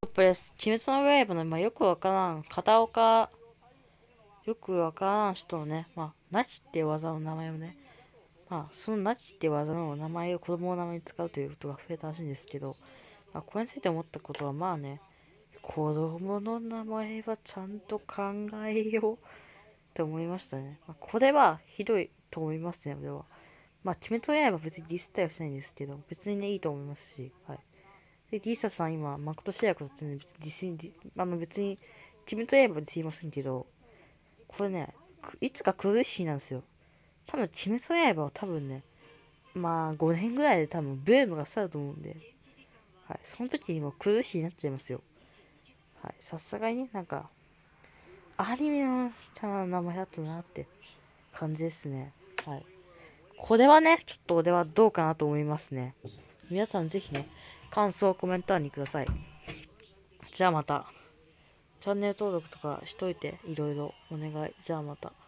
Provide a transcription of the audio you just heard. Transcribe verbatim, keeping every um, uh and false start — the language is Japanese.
ぱり、鬼滅の刃の、まあ、よくわからん、片岡、よくわからん人のね、まあ、ナキって技の名前をね、まあ、そのナキって技の名前を子供の名前に使うということが増えたらしいんですけど、まあ、これについて思ったことは、まあね、子供の名前はちゃんと考えようって思いましたね。まあ、これはひどいと思いますね、俺は。まあ、鬼滅の刃は別にディスったりはしないんですけど、別にね、いいと思いますし、はい。で、ディーサさん今、マクトシェアクだってね、別にディス、ディあの別に、鬼滅の刃で言いませんけど、これね、いつか苦しいなんですよ。多分、鬼滅の刃は多分ね、まあ、ごねんぐらいで多分、ブームが去ると思うんで、はい。その時にもう苦しいになっちゃいますよ。はい。さすがにね、なんか、アニメのちゃんな名前だったなって感じですね。はい。これはね、ちょっと俺はどうかなと思いますね。皆さんぜひね、感想、コメント欄にください。じゃあまた。チャンネル登録とかしといて、いろいろお願い。じゃあまた。